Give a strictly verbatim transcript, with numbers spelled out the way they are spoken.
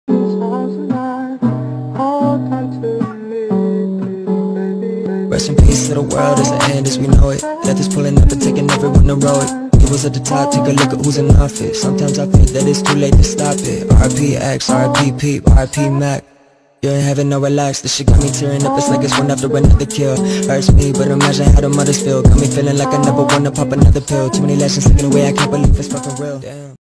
Rest in peace to the world as it ends as we know it. Death is pulling up and taking everyone to row it. He was at the top, take a look at who's in office. Sometimes I think that it's too late to stop it. R I P X, R I P Peep, R I P Mac. You ain't having no relax, this shit got me tearing up. It's like it's one after another kill. Hurts me, but imagine how the mothers feel. Got me feeling like I never wanna pop another pill. Too many lessons slipping away, I can't believe it's fucking real. Damn.